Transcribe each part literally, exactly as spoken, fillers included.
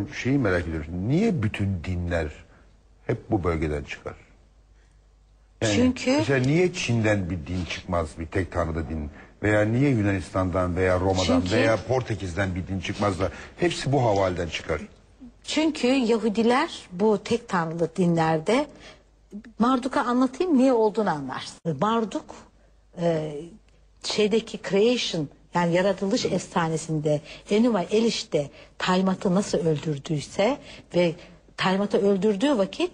Şeyi merak ediyorum. Niye bütün dinler hep bu bölgeden çıkar? Yani Çünkü mesela niye Çin'den bir din çıkmaz, bir tek tanrıda din? Veya niye Yunanistan'dan veya Roma'dan Çünkü- veya Portekiz'den bir din çıkmaz da hepsi bu havalden çıkar? çünkü Yahudiler bu tek tanrılı dinlerde, Marduk'a anlatayım niye olduğunu anlarsın. Marduk e, şeydeki creation, yani yaratılış efsanesinde Enuma Elish'te Taymat'ı nasıl öldürdüyse ve Taymat'ı öldürdüğü vakit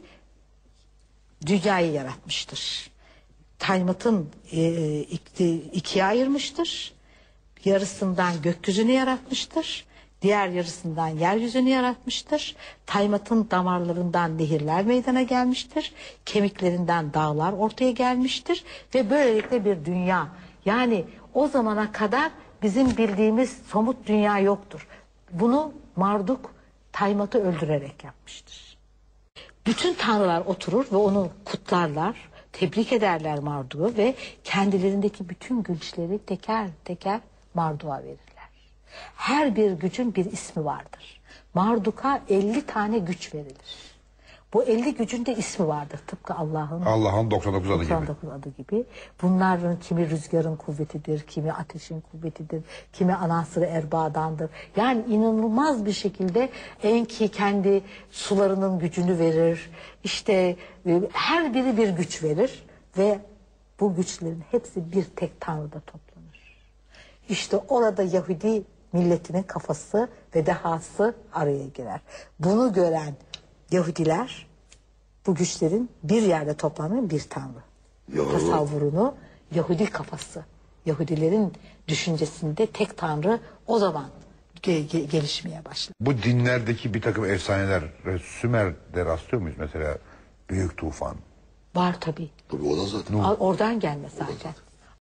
dünyayı yaratmıştır. Taymat'ın e, iki, ikiye ayırmıştır. Yarısından gökyüzünü yaratmıştır. Diğer yarısından yeryüzünü yaratmıştır. Taymat'ın damarlarından nehirler meydana gelmiştir. Kemiklerinden dağlar ortaya gelmiştir. Ve böylelikle bir dünya. Yani o zamana kadar bizim bildiğimiz somut dünya yoktur. Bunu Marduk Taymat'ı öldürerek yapmıştır. Bütün tanrılar oturur ve onu kutlarlar, tebrik ederler Marduk'u ve kendilerindeki bütün güçleri teker teker Marduk'a verirler. Her bir gücün bir ismi vardır. Marduk'a elli tane güç verilir. Bu elli gücün de ismi vardır tıpkı Allah'ın Allah'ın doksan dokuz adı gibi. doksan dokuz adı gibi. Bunların kimi rüzgarın kuvvetidir, kimi ateşin kuvvetidir, kimi anasırı erbadandır. Yani inanılmaz bir şekilde Enki kendi sularının gücünü verir. İşte e, her biri bir güç verir ve bu güçlerin hepsi bir tek tanrıda toplanır. İşte orada Yahudi milletinin kafası ve dehası araya girer. Bunu gören Yahudiler bu güçlerin bir yerde toplanan bir tanrı Yo. tasavvurunu, Yahudi kafası, Yahudilerin düşüncesinde tek tanrı o zaman ge ge gelişmeye başladı. Bu dinlerdeki bir takım efsaneler Sümer'de rastlıyor muyuz mesela? Büyük tufan. Var tabii. Tabii o da zaten. Oradan gelme zaten.